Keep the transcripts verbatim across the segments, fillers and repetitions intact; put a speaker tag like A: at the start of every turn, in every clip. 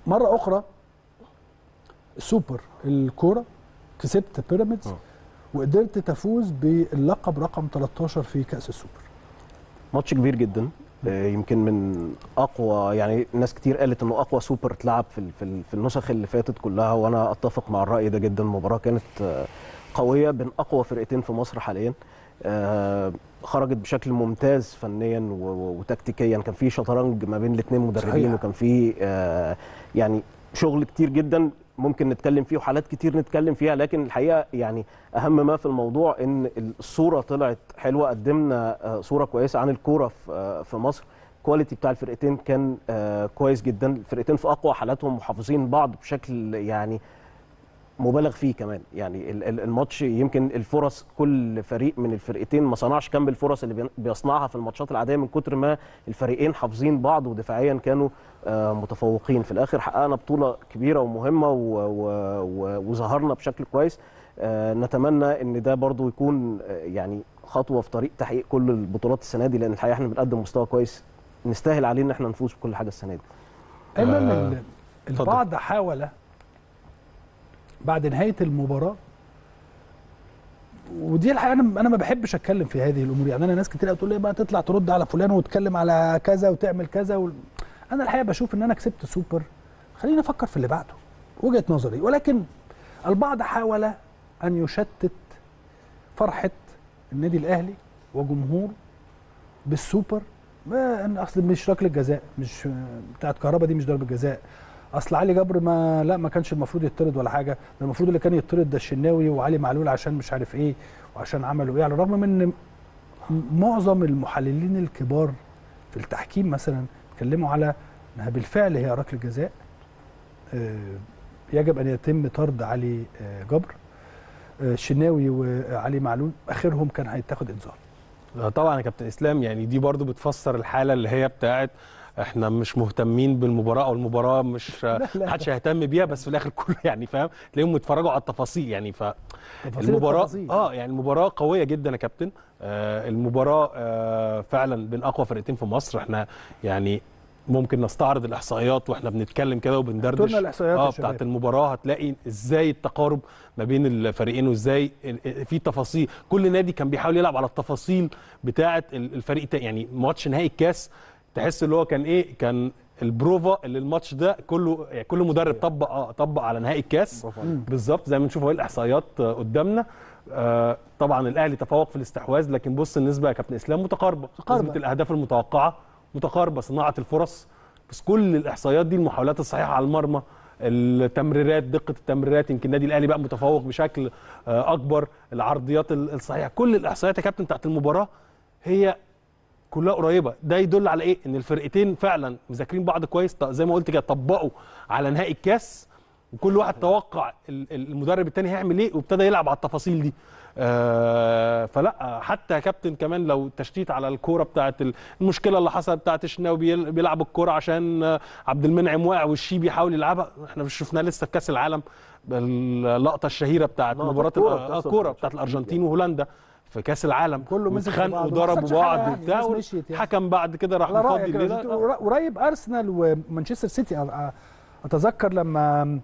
A: مره اخرى سوبر الكوره كسبت بيراميدز
B: م.
A: وقدرت تفوز باللقب رقم تلتاشر في كاس السوبر.
B: ماتش كبير جدا، يمكن من اقوى، يعني ناس كتير قالت انه اقوى سوبر اتلعب في في في النسخ اللي فاتت كلها، وانا اتفق مع الراي ده جدا. المباراه كانت قويه بين اقوى فرقتين في مصر حاليا، خرجت بشكل ممتاز فنيا وتكتيكيا، كان في شطرنج ما بين الاثنين مدربين صحيح. وكان في يعني شغل كتير جدا ممكن نتكلم فيه وحالات كتير نتكلم فيها، لكن الحقيقه يعني اهم ما في الموضوع ان الصوره طلعت حلوه، قدمنا صوره كويسه عن الكوره في مصر. الكواليتي بتاع الفرقتين كان كويس جدا، الفرقتين في اقوى حالاتهم محافظين بعض بشكل يعني مبالغ فيه كمان. يعني الماتش يمكن الفرص كل فريق من الفرقتين ما صنعش كم الفرص اللي بيصنعها في الماتشات العاديه، من كتر ما الفريقين حافظين بعض ودفاعيا كانوا متفوقين. في الاخر حققنا بطوله كبيره ومهمه وظهرنا بشكل كويس. نتمنى ان ده برضو يكون يعني خطوه في طريق تحقيق كل البطولات السنه دي، لان الحقيقه احنا بنقدم مستوى كويس نستاهل عليه ان احنا نفوز بكل حاجه السنه دي.
A: ايمن آه البعض حاول بعد نهايه المباراه، ودي الحقيقه انا انا ما بحبش اتكلم في هذه الامور، يعني انا ناس كتير بتقول لي بقى تطلع ترد على فلان وتتكلم على كذا وتعمل كذا و... انا الحقيقه بشوف ان انا كسبت سوبر، خليني افكر في اللي بعده، وجهه نظري. ولكن البعض حاول ان يشتت فرحه النادي الاهلي وجمهوره بالسوبر، ما ان اصل مش ركله جزاء، مش بتاعت كهربا دي مش ضربه جزاء، اصل علي جبر ما لا ما كانش المفروض يطرد ولا حاجه، ده المفروض اللي كان يطرد ده الشناوي وعلي معلول عشان مش عارف ايه وعشان عملوا ايه، على الرغم من ان معظم المحللين الكبار في التحكيم مثلا اتكلموا على انها بالفعل هي ركله جزاء، يجب ان يتم طرد علي جبر، الشناوي وعلي معلول اخرهم كان هيتاخد انذار.
C: طبعا يا كابتن اسلام، يعني دي برضو بتفسر الحاله اللي هي بتاعت احنا مش مهتمين بالمباراه، او المباراه مش محدش هيهتم بيها، بس في الاخر كله يعني فاهم تلاقيهم بيتفرجوا على التفاصيل. يعني ف المباراه اه يعني المباراه قويه جدا يا كابتن. آه المباراه آه فعلا بين اقوى فرقتين في مصر. احنا يعني ممكن نستعرض الاحصائيات واحنا بنتكلم كده وبندردش
A: اه
C: بتاعت المباراه، هتلاقي ازاي التقارب ما بين الفريقين وازاي في تفاصيل. كل نادي كان بيحاول يلعب على التفاصيل بتاعه الفريق. يعني ماتش نهائي الكاس تحس اللي هو كان ايه، كان البروفا اللي الماتش ده كله، يعني كل مدرب طبق اه طبق على نهائي الكاس بالظبط زي ما بنشوف اهو الاحصائيات قدامنا. آه طبعا الاهلي تفوق في الاستحواذ، لكن بص النسبه يا كابتن اسلام متقاربه، نسبه الاهداف المتوقعه متقاربه، صناعه الفرص، بس كل الاحصائيات دي المحاولات الصحيحه على المرمى، التمريرات، دقه التمريرات، يمكن النادي الاهلي بقى متفوق بشكل اكبر، العرضيات الصحيحه، كل الاحصائيات يا كابتن بتاعت المباراه هي كلها قريبه. ده يدل على ايه؟ ان الفرقتين فعلا مذاكرين بعض كويس، زي ما قلت كده طبقوا على نهائي الكاس، وكل واحد توقع المدرب الثاني هيعمل ايه وابتدى يلعب على التفاصيل دي. آه فلا حتى يا كابتن كمان لو تشتيت على الكوره بتاعت المشكله اللي حصلت بتاعت الشناوي بيلعب الكوره عشان عبد المنعم واقع والشي بيحاول يلعبها، احنا مش شفناها لسه في كاس العالم، اللقطه الشهيره بتاعت مباراه الكوره بتاعت الارجنتين وهولندا في كاس العالم،
A: كله مسك
C: اتخانقوا وضربوا بعض وبتاع، حكم بعد كده راح مفضي الليله.
A: قريب ارسنال ومانشستر سيتي اتذكر لما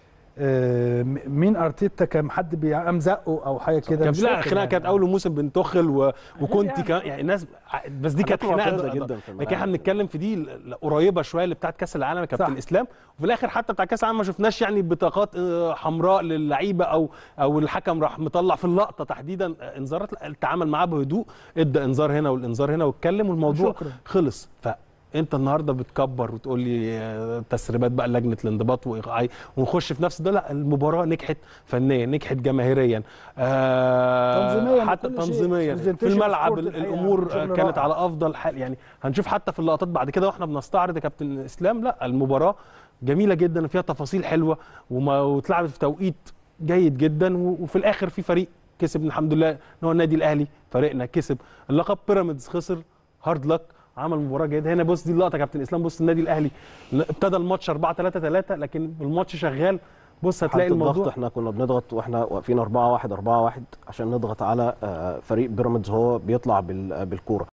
A: مين ارتيتا كان حد قام زقه او حاجه كده،
C: كان لا خناقه كانت اول موسم بين توخل و... وكونتي كان يعني الناس، بس دي كانت خناقه جدا، لكن احنا بنتكلم في دي قريبه شويه اللي بتاعت كاس العالم يا كابتن اسلام. وفي الاخر حتى بتاع كاس العالم ما شفناش يعني بطاقات حمراء للعيبه او او الحكم راح مطلع في اللقطه تحديدا انذارات، التعامل معاه بهدوء، ادى انذار هنا والانذار هنا واتكلم والموضوع شكرا. خلص. ف انت النهارده بتكبر وتقول لي تسريبات بقى لجنه الانضباط وايقاعي ونخش في نفس ده، لا المباراه نجحت فنيا، نجحت جماهيريا،
A: آه تنظيميا،
C: حتى تنظيميا في الملعب الامور كانت على افضل حال. يعني هنشوف حتى في اللقطات بعد كده واحنا بنستعرض يا كابتن اسلام، لا المباراه جميله جدا وفيها تفاصيل حلوه واتلعبت في توقيت جيد جدا، وفي الاخر في فريق كسب الحمد لله ان هو النادي الاهلي، فريقنا كسب اللقب. بيراميدز خسر، هارد لك، عمل مباراه جيده. هنا بص دي اللقطه يا كابتن اسلام، بص النادي الاهلي ابتدى الماتش أربعة ثلاثة ثلاثة لكن الماتش شغال، بص هتلاقي الموضوع
B: الضغط احنا كنا بنضغط واحنا واقفين أربعة واحد أربعة واحد عشان نضغط على فريق بيراميدز هو بيطلع بالكوره.